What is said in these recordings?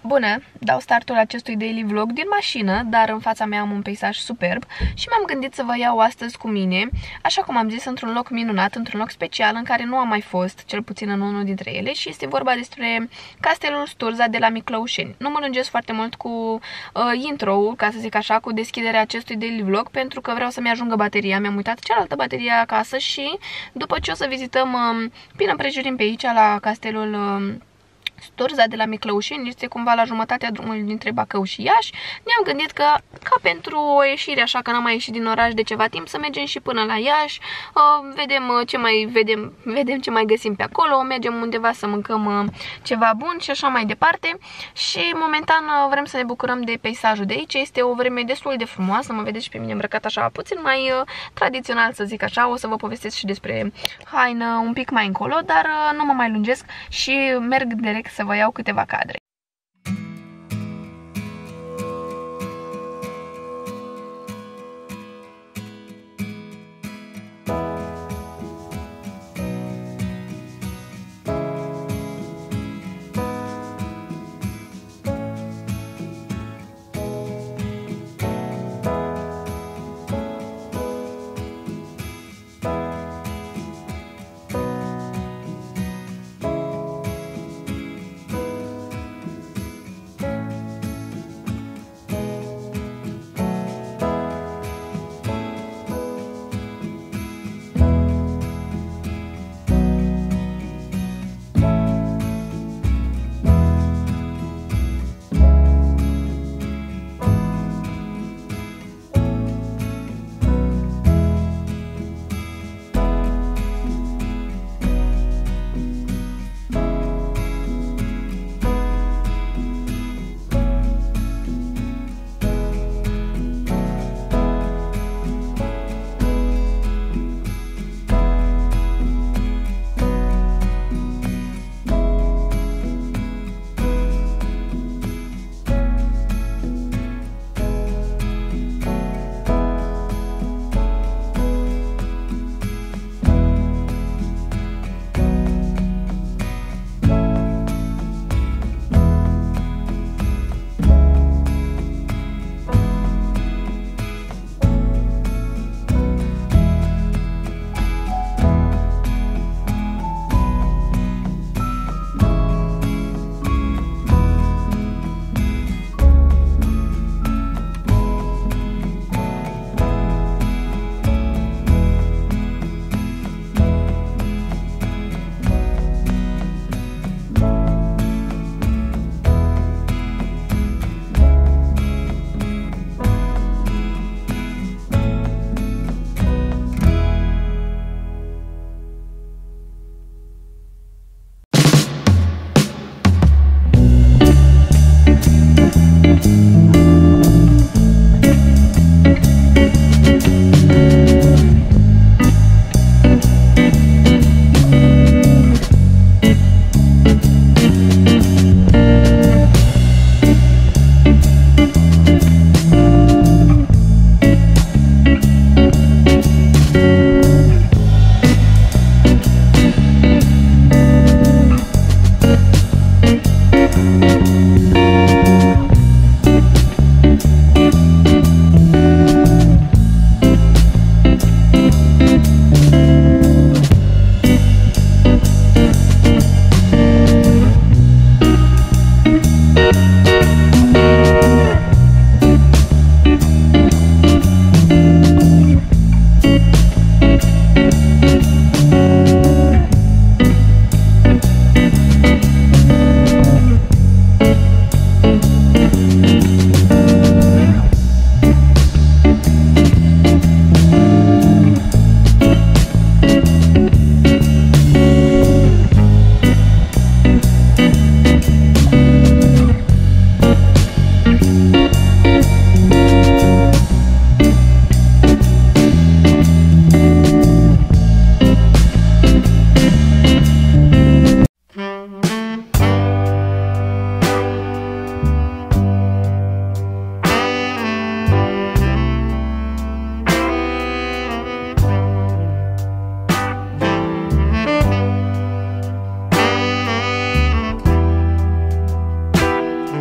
Bună, dau startul acestui daily vlog din mașină, dar în fața mea am un peisaj superb și m-am gândit să vă iau astăzi cu mine, așa cum am zis, într-un loc minunat, într-un loc special în care nu am mai fost, cel puțin în unul dintre ele, și este vorba despre Castelul Sturza de la Miclăușeni. Nu mă lungesc foarte mult cu intro-ul, ca să zic așa, cu deschiderea acestui daily vlog, pentru că vreau să-mi ajungă bateria. Mi-am uitat cealaltă baterie acasă și după ce o să vizităm prin împrejurim pe aici la Castelul Sturza de la Miclăușeni, este cumva la jumătatea drumului dintre Bacău și Iași. Ne-am gândit că, ca pentru o ieșire, așa că n-am mai ieșit din oraș de ceva timp, să mergem și până la Iași, vedem ce mai găsim pe acolo, mergem undeva să mâncăm ceva bun și așa mai departe. Și momentan vrem să ne bucurăm de peisajul de aici. Este o vreme destul de frumoasă, mă vedeți și pe mine îmbrăcat așa puțin mai tradițional, să zic așa. O să vă povestesc și despre haină un pic mai încolo, dar nu mă mai lungesc și merg direct să vă iau câteva cadre.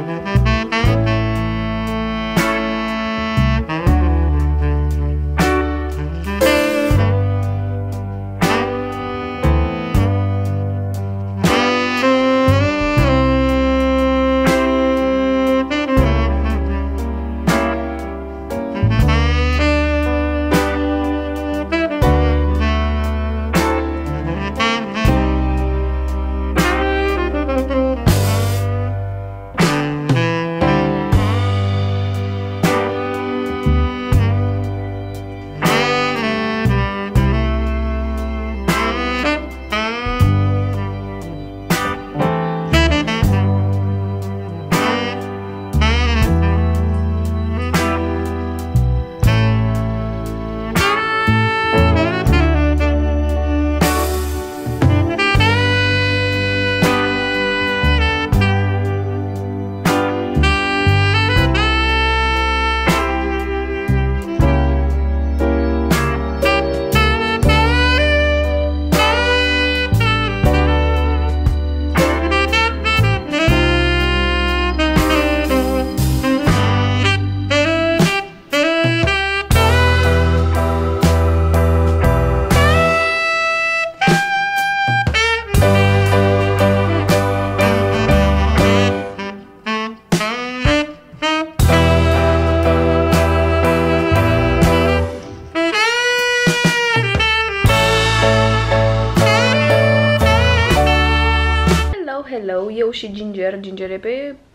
Hello, eu și Ginger e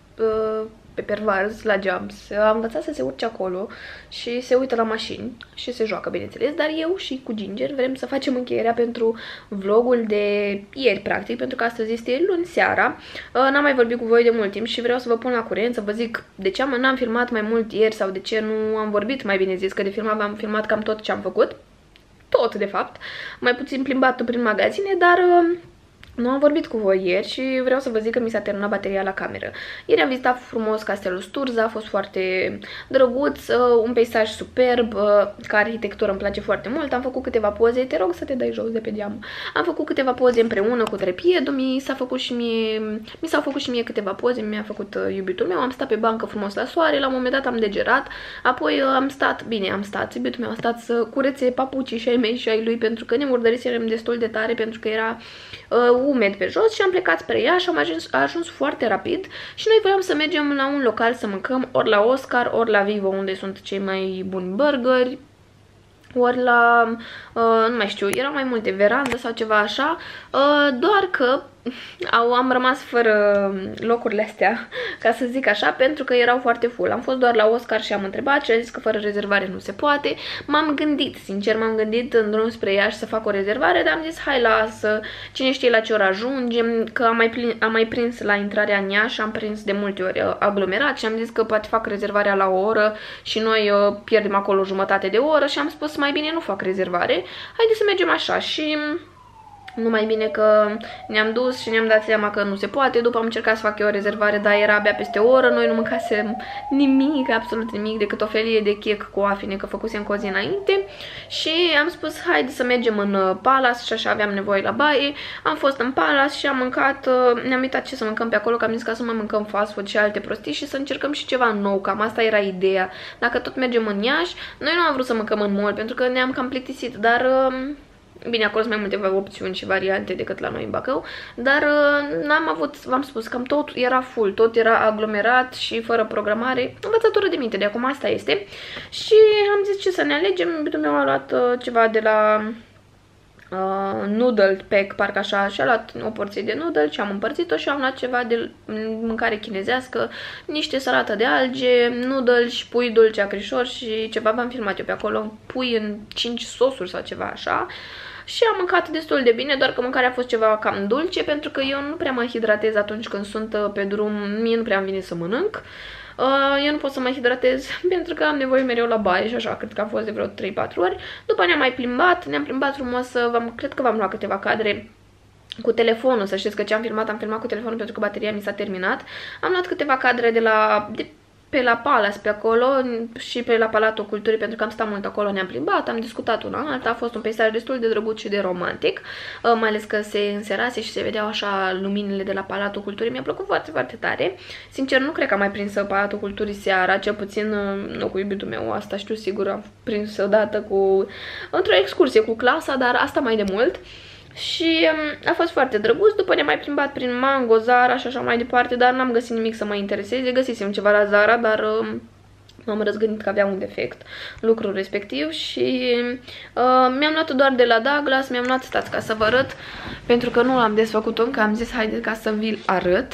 pe pervaz la geams. Am învățat să se urce acolo și se uită la mașini și se joacă, bineînțeles, dar eu și cu Ginger vrem să facem încheierea pentru vlogul de ieri, practic, pentru că astăzi este luni seara. N-am mai vorbit cu voi de mult timp și vreau să vă pun la curent, să vă zic de ce n-am filmat mai mult ieri sau de ce nu am vorbit, mai bine zis, că de filmat am filmat cam tot ce am făcut. Tot, de fapt. Mai puțin plimbat prin magazine, dar nu am vorbit cu voi ieri și vreau să vă zic că mi s-a terminat bateria la cameră. Ieri am vizitat frumos castelul Sturza, a fost foarte drăguț, un peisaj superb, ca arhitectură îmi place foarte mult. Am făcut câteva poze, te rog să te dai jos de pe geam. Am făcut câteva poze împreună cu trepiedul, mi s-au făcut și mie câteva poze, mi-a făcut iubitul meu. Am stat pe bancă frumos la soare, la un moment dat am degerat, apoi am stat, iubitul meu a stat să curețe papucii și ai mei și ai lui, pentru că ne murdăriserăm destul de tare, pentru că era umed pe jos și am plecat spre ea și a ajuns foarte rapid și noi voiam să mergem la un local să mâncăm, ori la Oscar, ori la Vivo, unde sunt cei mai buni burgeri, ori la, nu mai știu, erau mai multe, verandă sau ceva așa, doar că am rămas fără locurile astea, ca să zic așa, pentru că erau foarte full. Am fost doar la Oscar și am întrebat și a zis că fără rezervare nu se poate. M-am gândit, sincer, m-am gândit în drum spre Iași să fac o rezervare, dar am zis hai lasă, cine știe la ce oră ajungem, că am mai prins la intrarea în Iași, am prins de multe ori aglomerat și am zis că poate fac rezervarea la o oră și noi pierdem acolo jumătate de oră și am spus mai bine nu fac rezervare, haide să mergem așa și numai bine că ne-am dus și ne-am dat seama că nu se poate. După am încercat să fac eu o rezervare, dar era abia peste o oră. Noi nu mâncasem nimic, absolut nimic, decât o felie de chec cu afine, că făcusem cu o zi înainte. Și am spus, haide să mergem în Palace și așa aveam nevoie la baie. Am fost în Palace și am mâncat, ne-am uitat ce să mâncăm pe acolo, că am zis ca să mai mâncăm fast food și alte prostii și să încercăm și ceva nou, cam asta era ideea. Dacă tot mergem în Iași, noi nu am vrut să mâncăm în mall, pentru că ne-am cam plictisit, dar bine, acolo sunt mai multe opțiuni și variante decât la noi în Bacău, dar n-am avut, v-am spus, cam tot era full, tot era aglomerat și fără programare. Învățătură de minte, de acum asta este. Și am zis ce să ne alegem, iubitul meu a luat ceva de la noodle pack, parcă așa, și a luat o porție de noodle și am împărțit-o și am luat ceva de mâncare chinezească, niște salată de alge, noodle și pui dulce acrișor și ceva, v-am filmat eu pe acolo, pui în 5 sosuri sau ceva așa. Și am mâncat destul de bine, doar că mâncarea a fost ceva cam dulce, pentru că eu nu prea mă hidratez atunci când sunt pe drum, mie nu prea îmi vine să mănânc. Eu nu pot să mă hidratez pentru că am nevoie mereu la baie și așa, cred că a fost de vreo 3-4 ori. După ne-am mai plimbat, frumos, cred că v-am luat câteva cadre cu telefonul, să știți că ce am filmat cu telefonul pentru că bateria mi s-a terminat. Am luat câteva cadre de pe la Palace, pe acolo și pe la Palatul Culturii, pentru că am stat mult acolo, ne-am plimbat, am discutat una alta, a fost un peisaj destul de drăguț și de romantic, mai ales că se înserase și se vedeau așa luminile de la Palatul Culturii, mi-a plăcut foarte, foarte tare. Sincer, nu cred că am mai prins Palatul Culturii seara, cel puțin nu cu iubitul meu, asta știu sigur, am prins odată într-o excursie cu clasa, dar asta mai de mult. Și a fost foarte drăguț, după ne-am mai plimbat prin Mango, Zara și așa mai departe, dar n-am găsit nimic să mă intereseze. Găsisem ceva la Zara, dar m-am răzgândit că avea un defect lucrul respectiv și mi-am luat doar de la Douglas, mi-am luat, stați ca să vă arăt, pentru că nu l-am desfăcut încă, am zis haideți ca să vi-l arăt.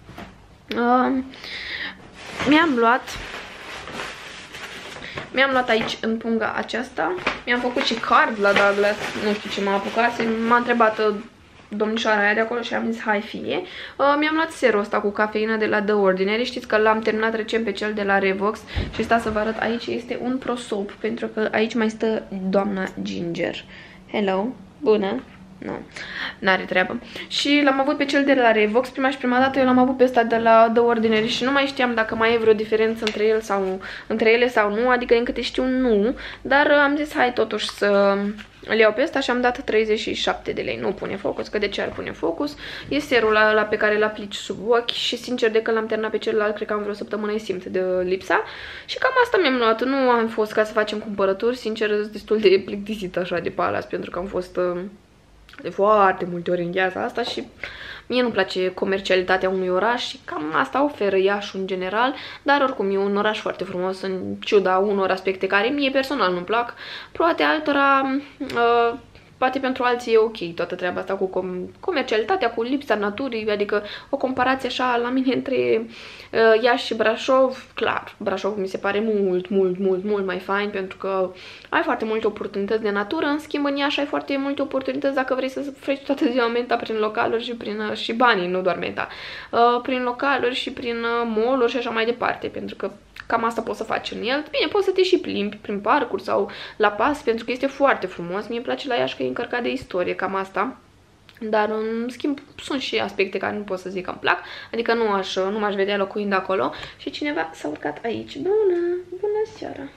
Mi-am luat aici în punga aceasta, mi-am făcut și card la Douglas, nu știu ce m-a apucat, m-a întrebat domnișoara aia de acolo și am zis hai fie. Mi-am luat serul ăsta cu cafeină de la The Ordinary, știți că l-am terminat recent pe cel de la Revox și stați să vă arăt, aici este un prosop, pentru că aici mai stă doamna Ginger. Hello, bună! Nu, n-are treabă. Și l-am avut pe cel de la Revox, prima dată eu l-am avut pe ăsta de la The Ordinary și nu mai știam dacă mai e vreo diferență între ele sau nu, adică din câte știu nu, dar am zis hai totuși să îl iau pe ăsta și am dat 37 de lei. Nu pune focus, că de ce ar pune focus? E serul ăla pe care îl aplici sub ochi și sincer de când l-am terminat pe celălalt, cred că am vreo săptămână îi simt de lipsa și cam asta mi-am luat. Nu am fost ca să facem cumpărături, sincer destul de plictisit așa de Palace, pentru că am fost de foarte multe ori în gheața asta și mie nu-mi place comercialitatea unui oraș și cam asta oferă Iași în general, dar oricum e un oraș foarte frumos în ciuda unor aspecte care mie personal nu-mi plac, poate altora, poate pentru alții e ok toată treaba asta cu comercialitatea, cu lipsa naturii, adică o comparație așa la mine între Iași și Brașov, clar, Brașov mi se pare mult mai fain pentru că ai foarte multe oportunități de natură, în schimb în Iași ai foarte multe oportunități dacă vrei să freci toată ziua menta prin localuri și banii, nu doar menta, prin localuri și prin mall-uri și așa mai departe, pentru că cam asta poți să faci în el. Bine, poți să te și plimbi prin parcuri sau la pas, pentru că este foarte frumos. Mie îmi place la Iași că e încărcat de istorie, cam asta. Dar, în schimb, sunt și aspecte care nu pot să zic că îmi plac. Adică nu m-aș vedea locuind acolo. Și cineva s-a urcat aici. Bună seara!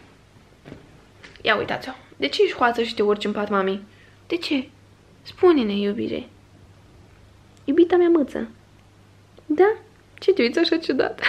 Ia uitați-o. De ce ești hoață și te urci în pat, mami? De ce? Spune-ne, iubire. Iubita mea mâță. Da? Ce te uiți așa ciudat?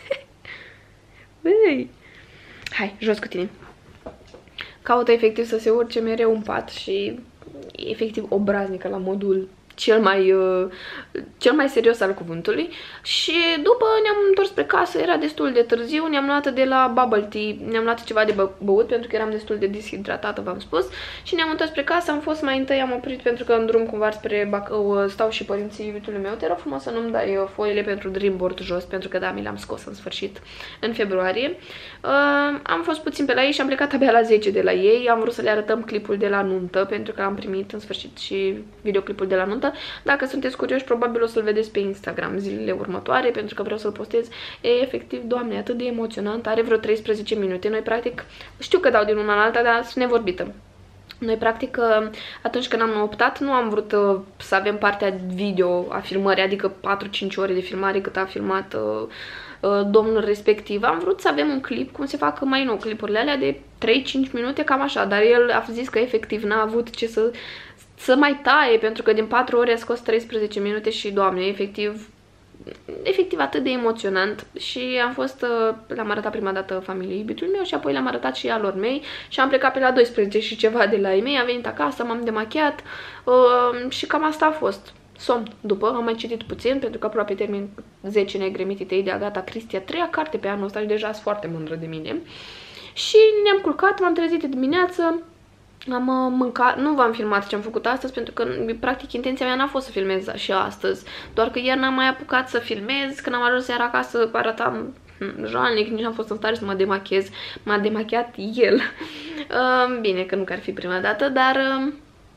Băi! Hai, jos cu tine. Caută efectiv să se urce mereu în pat și e efectiv obraznică la modul cel mai serios al cuvântului. Și după ne-am întors spre casă, era destul de târziu, ne-am luat de la bubble tea, ne-am luat ceva de băut pentru că eram destul de deshidratată, v-am spus, și ne-am întors spre casă. Am fost mai întâi, am oprit pentru că în drum cumva spre Bacău stau și părinții iubitului meu. Te rog frumos să nu-mi dai foile pentru Dreamboard jos, pentru că da, mi le-am scos în sfârșit în februarie. Am fost puțin pe la ei și am plecat abia la 10 de la ei. Am vrut să le arătăm clipul de la nuntă, pentru că am primit în sfârșit și videoclipul de la nuntă. Dacă sunteți curioși, probabil o să-l vedeți pe Instagram zilele următoare, pentru că vreau să-l postez. E efectiv, Doamne, atât de emoționant, are vreo 13 minute. Noi, practic, știu că dau din una în alta, dar sunt nevorbită. Noi, practic, atunci când am optat, nu am vrut să avem partea video a filmării, adică 4-5 ore de filmare cât a filmat domnul respectiv. Am vrut să avem un clip, cum se fac mai nou clipurile alea, de 3-5 minute, cam așa, dar el a zis că efectiv n-a avut ce să mai taie, pentru că din 4 ore a scos 13 minute și, Doamne, efectiv atât de emoționant. Și am fost, l-am arătat prima dată familiei iubitului meu și apoi le-am arătat și alor mei și am plecat pe la 12 și ceva de la ei mei, am venit acasă, m-am demachiat și cam asta a fost. Somn după, am mai citit puțin, pentru că aproape termin 10 negre mitite de Agatha Christie, a 3-a carte pe anul ăsta și deja sunt foarte mândră de mine. Și ne-am culcat, m-am trezit de dimineață, am mâncat, nu v-am filmat ce am făcut astăzi, pentru că practic intenția mea n-a fost să filmez și astăzi, doar că ieri n-am mai apucat să filmez. Când am ajuns seara acasă arătam jalnic, nici n-am fost în stare să mă demachez, m-a demachiat el. Bine că nu că ar fi prima dată, dar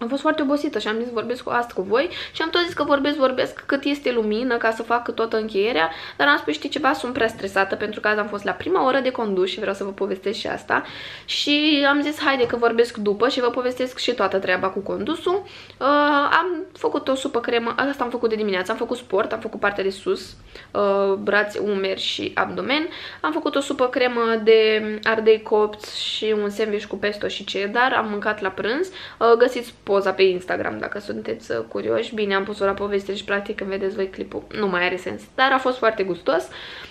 am fost foarte obosită și am zis vorbesc asta cu voi și am tot zis că vorbesc cât este lumină ca să fac toată încheierea, dar am spus, știi ceva, sunt prea stresată pentru că azi am fost la prima oră de condus și vreau să vă povestesc și asta și am zis haide că vorbesc după și vă povestesc și toată treaba cu condusul. Am făcut o supă cremă, asta am făcut de dimineață, am făcut sport, am făcut partea de sus, brațe, umeri și abdomen, am făcut o supă cremă de ardei copți și un sandwich cu pesto și cheddar, am mâncat la prânz, găsiți poza pe Instagram dacă sunteți curioși. Bine, am pus-o la poveste și practic când vedeți voi clipul nu mai are sens, dar a fost foarte gustos.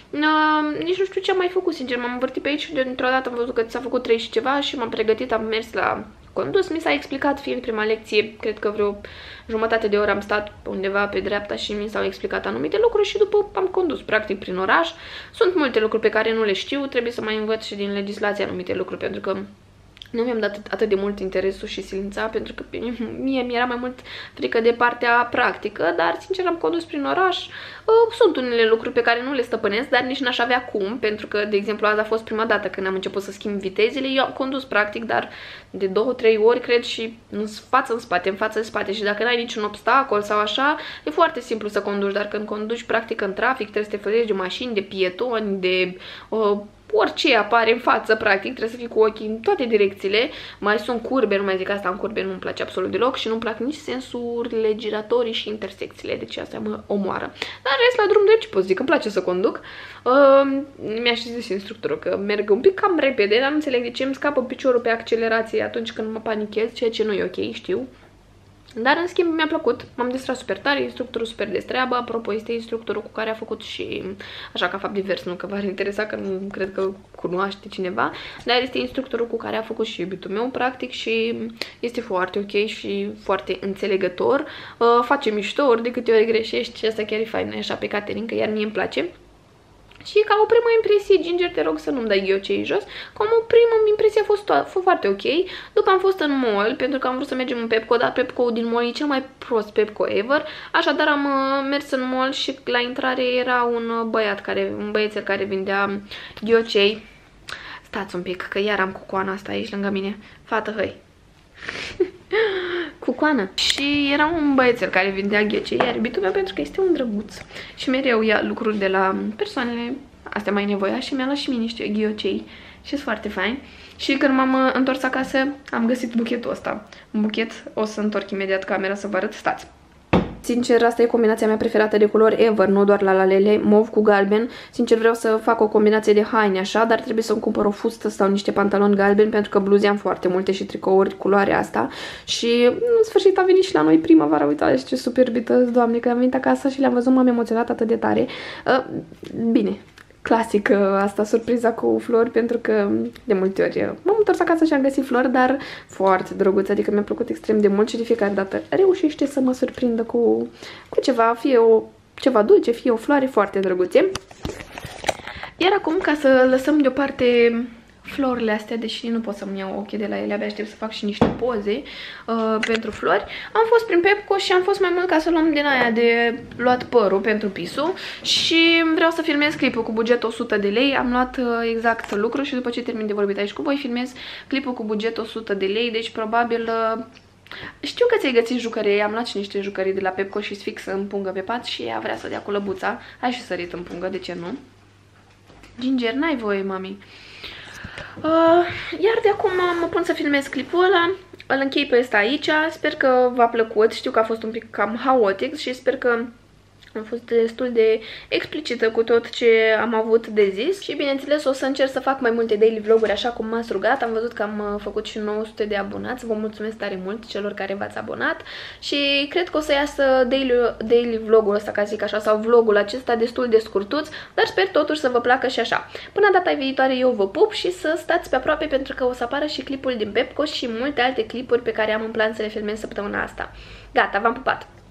Nici nu știu ce am mai făcut, sincer, m-am învârtit pe aici și dintr-o dată am văzut că s-a făcut 3 și ceva și m-am pregătit, am mers la condus, mi s-a explicat fiind prima lecție, cred că vreo jumătate de oră am stat undeva pe dreapta și mi s-au explicat anumite lucruri și după am condus practic prin oraș. Sunt multe lucruri pe care nu le știu, trebuie să mai învăț și din legislație anumite lucruri pentru că nu mi-am dat atât de mult interesul și silința, pentru că mie mi-era mai mult frică de partea practică, dar sincer am condus prin oraș. Sunt unele lucruri pe care nu le stăpânesc, dar nici n-aș avea cum, pentru că, de exemplu, azi a fost prima dată când am început să schimb vitezele. Eu am condus practic, dar de 2-3 ori, cred, și în față în spate, în față în spate. Și dacă n-ai niciun obstacol sau așa, e foarte simplu să conduci, dar când conduci practic în trafic, trebuie să te ferești de mașini, de pietoni, de orice apare în față, practic, trebuie să fii cu ochii în toate direcțiile. Mai sunt curbe, nu mai zic asta, în curbe nu-mi place absolut deloc și nu-mi plac nici sensurile giratorii și intersecțiile, deci asta mă omoară. Dar în rest, la drum drept, ce pot zic, îmi place să conduc. Mi-a și zis instructorul că merg un pic cam repede, dar nu înțeleg de ce îmi scapă piciorul pe accelerație atunci când mă panichez, ceea ce nu e ok, știu. Dar în schimb mi-a plăcut, m-am distrat super tare, instructorul super de treabă, apropo este instructorul cu care a făcut și, așa ca fapt divers, nu că v-ar interesa, că nu cred că cunoaște cineva, dar este instructorul cu care a făcut și iubitul meu, practic, și este foarte ok și foarte înțelegător, face mișto ori de câte ori greșești și asta chiar e fain, așa pe catering, că iar mie îmi place. Și ca o primă impresie, Ginger, te rog să nu-mi dai ghiocei jos, ca o primă impresie a fost foarte ok. După am fost în mall, pentru că am vrut să mergem în Pepco, dar Pepco din mall e cel mai prost Pepco ever. Așadar am mers în mall și la intrare era un băiețel care vindea ghiocei. Stați un pic, că iar am cucoana asta aici lângă mine. Fată, hăi! Cu coană. Și era un băiețel care vindea ghiocei, iar iubitul meu, pentru că este un drăguț și mereu ia lucruri de la persoanele astea mai nevoiașe și mi-a luat și mie niște ghiocei și sunt foarte fain. Și când m-am întors acasă, am găsit buchetul ăsta. Un buchet, o să întorc imediat camera să vă arăt, stați. Sincer, asta e combinația mea preferată de culori ever, nu doar la lalele, mov cu galben. Sincer, vreau să fac o combinație de haine așa, dar trebuie să-mi cumpăr o fustă sau niște pantaloni galbeni, pentru că bluze am foarte multe și tricouri culoarea asta. Și în sfârșit a venit și la noi primăvara, uitați ce superbită, doamne, că am venit acasă și le-am văzut, m-am emoționat atât de tare. Bine. Clasic asta, surpriza cu flori, pentru că de multe ori m-am întors acasă și am găsit flori, dar foarte drăguț, adică mi-a plăcut extrem de mult și de fiecare dată reușește să mă surprindă cu ceva, fie ceva dulce, fie o floare foarte drăguțe. Iar acum, ca să lăsăm deoparte florile astea, deși nu pot să-mi iau ochii de la ele, abia aștept să fac și niște poze pentru flori. Am fost prin Pepco și am fost mai mult ca să luăm din aia de luat părul pentru pisul și vreau să filmez clipul cu buget 100 de lei. Am luat exact lucru și după ce termin de vorbit aici cu voi, filmez clipul cu buget 100 de lei, deci probabil... Știu că ți-ai găsit jucării, am luat și niște jucării de la Pepco și fix în pungă pe pat și ea vrea să dea cu lăbuța. Hai și sărit în pungă, de ce nu? Ginger, n-ai voie, mami. Iar de acum mă pun să filmez clipul ăla, îl închei pe ăsta aici, sper că v-a plăcut, știu că a fost un pic cam haotic și sper că am fost destul de explicită cu tot ce am avut de zis și bineînțeles o să încerc să fac mai multe daily vloguri așa cum m-ați rugat. Am văzut că am făcut și 900 de abonați, vă mulțumesc tare mult celor care v-ați abonat și cred că o să iasă daily vlogul ăsta, ca zic așa, sau vlogul acesta destul de scurtuț, dar sper totuși să vă placă și așa. Până data viitoare eu vă pup și să stați pe aproape pentru că o să apară și clipul din Pepco și multe alte clipuri pe care am în plan să le filmez săptămâna asta. Gata, v-am pupat!